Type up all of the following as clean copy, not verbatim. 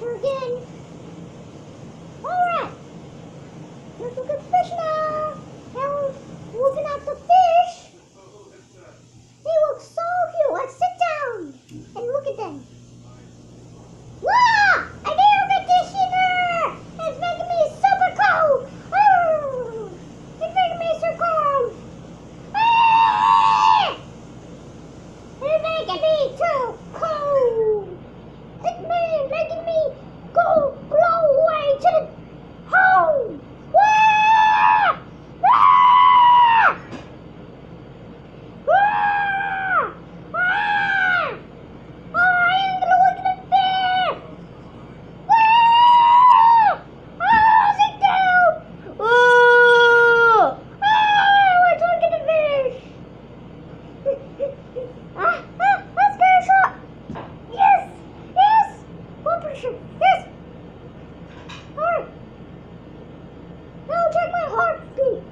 adventure again. Alright. Let's look at fish now. Now, looking at the fish. They look so cute. Let's sit down and look at them. Wow! An air conditioner! It's making me super cold! Oh, it's making me so cold! Ah! It's making me too cold! It's making me go blow away to the home! Ah! Ah! Ah! Ah! Oh, I am gonna look at the fish! Ah! Ah, sit down! Oh! Ah, let's look at the fish! Let's get a shot! Yes! Yes! Bumper shot! Yes! Alright. Now check my heartbeat.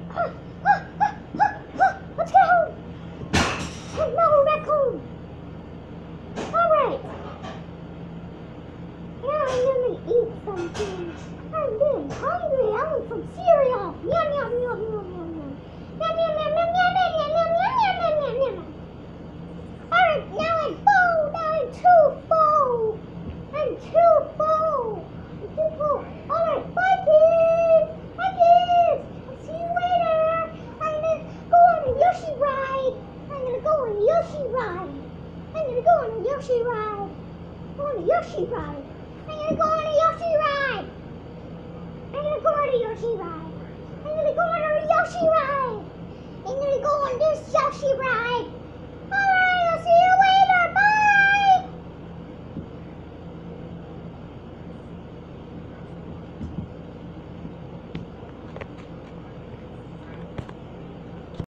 Let's go! No, back home! Alright. Now I'm gonna eat something. I'm getting hungry. I want some cereal. Yum, yum, yum, yum, yum, yum. Yum, yum, yum, yum, yum, yum, yum, yum, yum, yum, yum, yum, yum. Alright, now I'm full. Now I'm too full. I'm too full. I'm too full. Alright, bye, kids. Bye, kids. I'll see you later. I'm gonna go on a Yoshi ride. I'm gonna go on a Yoshi ride. I'm gonna go on a Yoshi ride. Go on a Yoshi ride. I'm gonna go on a Yoshi ride. I'm gonna go on a Yoshi ride. I'm gonna go on a Yoshi ride. I'm gonna go on this Yoshi ride.